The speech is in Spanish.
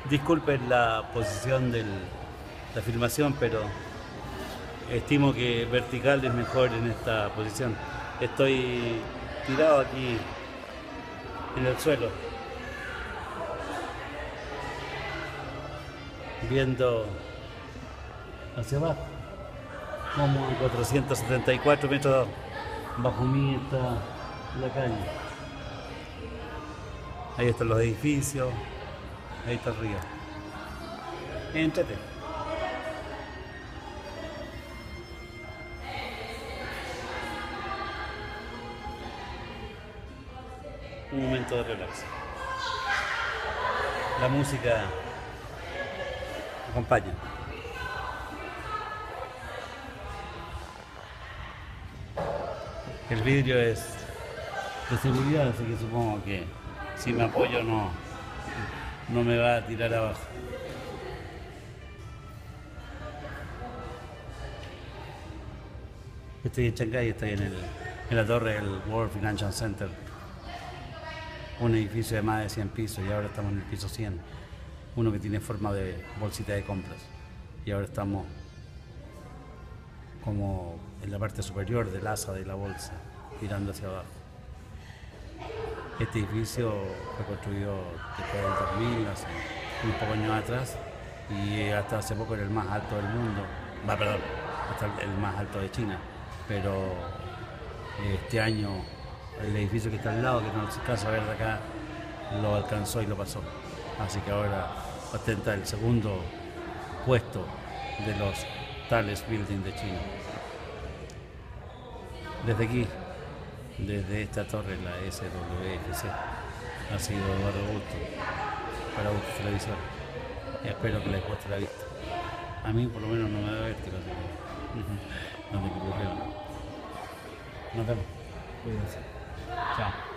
Disculpen la posición de la filmación, pero estimo que vertical es mejor en esta posición. Estoy tirado aquí en el suelo, viendo hacia abajo, como a 474 metros bajo mí está la calle. Ahí están los edificios, ahí está el río. Éntrate. Un momento de relax. La música acompaña. El vidrio es de seguridad, así que supongo que si me apoyo no me va a tirar abajo. Estoy en Shanghái, estoy en la torre del World Financial Center, un edificio de más de 100 pisos y ahora estamos en el piso 100, uno que tiene forma de bolsita de compras y ahora estamos como en la parte superior del asa de la bolsa, mirando hacia abajo. Este edificio fue construido después del 2000, hace unos pocos años atrás, y hasta hace poco era el más alto del mundo, hasta el más alto de China, pero este año el edificio que está al lado, que no se alcanza a ver de acá, lo alcanzó y lo pasó. Así que ahora ostenta el segundo puesto de los tallest buildings de China. Desde aquí, desde esta torre, la SWFC, ha sido Eduardo Augusto para Augusto Televisor. Y espero que les guste la vista. A mí por lo menos no me da vértigo, así que no me equivoqué. Nos vemos. Cuídense. Chao.